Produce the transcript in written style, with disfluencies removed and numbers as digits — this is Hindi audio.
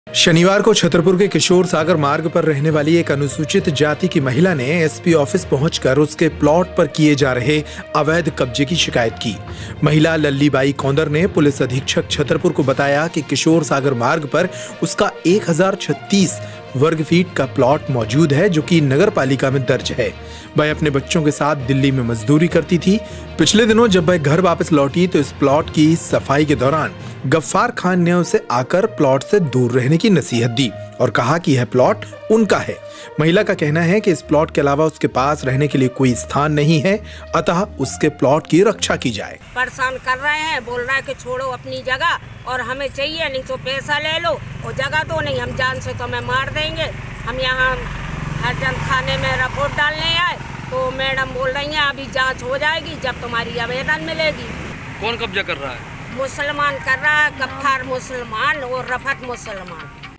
शनिवार को छतरपुर के किशोर सागर मार्ग पर रहने वाली एक अनुसूचित जाति की महिला ने एसपी ऑफिस पहुंचकर उसके प्लॉट पर किए जा रहे अवैध कब्जे की शिकायत की। महिला लल्लीबाई कौंदर ने पुलिस अधीक्षक छतरपुर को बताया कि किशोर सागर मार्ग पर उसका 1036 वर्ग फीट का प्लॉट मौजूद है, जो कि नगर पालिका में दर्ज है। वह अपने बच्चों के साथ दिल्ली में मजदूरी करती थी। पिछले दिनों जब वह घर वापस लौटी तो इस प्लॉट की सफाई के दौरान गफ्फार खान ने उसे आकर प्लॉट से दूर रहने की नसीहत दी और कहा कि यह प्लॉट उनका है। महिला का कहना है कि इस प्लॉट के अलावा उसके पास रहने के लिए कोई स्थान नहीं है, अतः उसके प्लॉट की रक्षा की जाए। परेशान कर रहे हैं, बोल रहा है कि छोड़ो अपनी जगह और हमें चाहिए, नहीं तो पैसा ले लो और जगह तो नहीं, हम जान से तो हमें मार देंगे। हम यहाँ हरजन थाने में रिपोर्ट डालने आए तो मैडम बोल रही हैं अभी जांच हो जाएगी जब तुम्हारी आवेदन मिलेगी। कौन कब्जा कर रहा है? मुसलमान कर रहा है, गफ्फार मुसलमान और रफत मुसलमान।